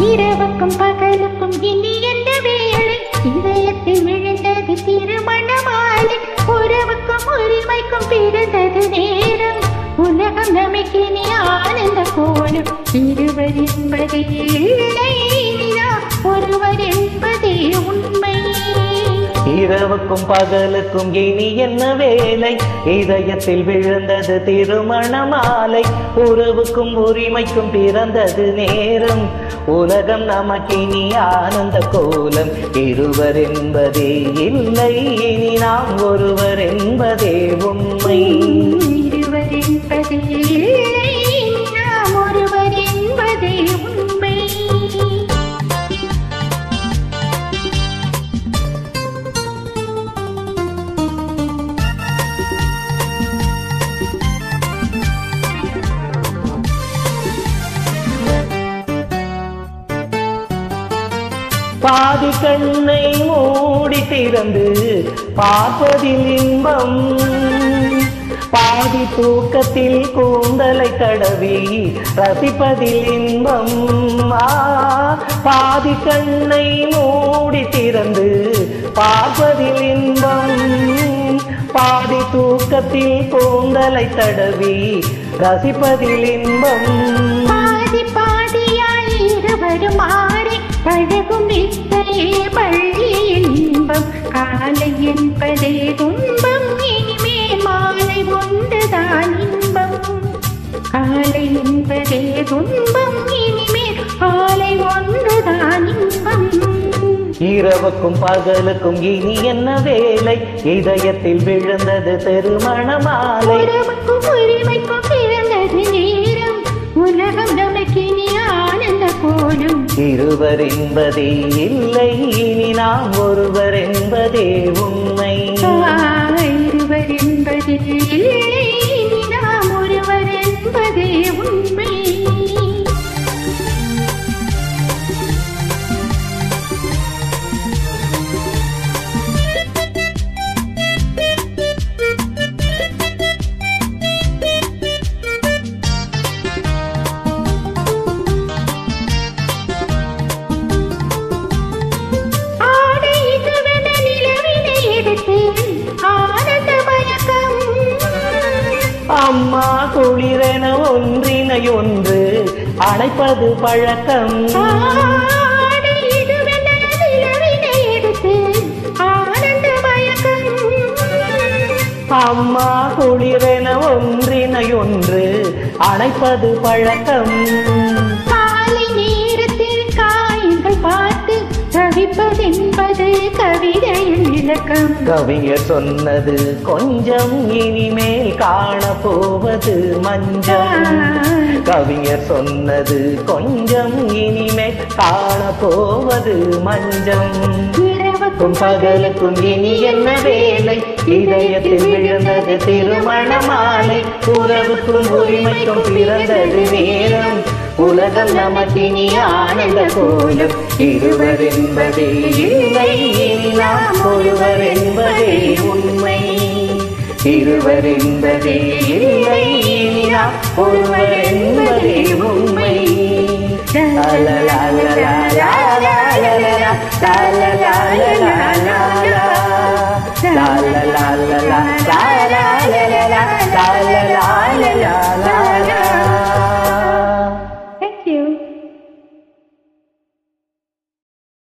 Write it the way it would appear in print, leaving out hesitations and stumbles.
இரவுக்கும் பகலுக்கும் இனி எந்த வேளை இதயத்தில் விழுந்தது திருமண மாலை உறவுக்கும் உரிமைக்கும் பிறந்தது நேரம் உலகம் நமக்கு இனி ஆனந்த கோலம் இருவர் என்பதே இல்லை ஒருவர் என்பதே உண்மை இரவுக்கும் பகலுக்கும் இனி என்ன வேலை இதயத்தில் விழுந்தது திருமண மாலை உறவுக்கும் உரிமைக்கும் பிறந்தது நேரம் உலகம் நமக்கினி ஆனந்த கோலம் இருவர் என்பதே இல்லை இனி நாம் ஒருவர் என்பதே உண்மை இருவர் என்பதே இல்லை நாம் ஒருவர் என்பதே உண்மை பாதி கண்ணை மூடி திறந்து பார்ப்பதில் இன்பம் பாதி தூக்கத்தில் கூந்தலை தடவி ரசிப்பதில் இன்பம் பாதி கண்ணை மூடி திறந்து பார்ப்பதில் இன்பம் பாதி தூக்கத்தில் கூந்தலை தடவி ரசிப்பதில் இன்பம் பாதி பாதியாய் இருவரும் மாறி பழகும் இசையே பள்ளியில் இன்பம் காலை என்பதே துன்பம் இனிமேல் மாலை ஒன்றுதான் இன்பம் காலை என்பதே துன்பம் இனிமேல் காலை ஒன்றுதான் இன்பம் இரவுக்கும் பகலுக்கும் இனி என்ன வேலை இதயத்தில் விழுந்தது திருமண மாலை உறவுக்கும் உரிமைக்கும் பிறந்தது நேரம் உலகம் நமக்கினி ஆனந்த கோலம் இருவர் என்பதே இல்லை இனி நாம் ஒருவர் என்பதே உண்மை இருவர் என்பதே இல்லை இனி நாம் ஒருவர் என்பதே உண்மை அம்மா குளிரென ஒன்றினை ஒன்று அணைப்பது பழக்கம் அம்மா குளிரென ஒன்றினை ஒன்று அணைப்பது பழக்கம் காலை நேரத்தில் காயங்கள் பார்த்து தவிப்பதென்பது கவிதையின் இலக்கம் கவிஞர் சொன்னது கொஞ்சம் இனிமேல் காணப்போவது மஞ்சள் கவிஞர் சொன்னது கொஞ்சம் இனிமேல் காணப்போவது மஞ்சள் இரவுக்கும் பகலுக்கும் இனி என்ன வேலை இதயத்தில் விழுந்தது திருமண மாலை உறவுக்கும் உரிமைக்கும் பிறந்தது நேரம் உலகம் நமக்கினி ஆனந்த கோலம் இருவர் என்பதே இல்லை இனி நாம் ஒருவர் என்பதே உண்மை இருவர் என்பதே இல்லை இனி நாம் ஒருவர் என்பதே உண்மை la la la la la la la la la la la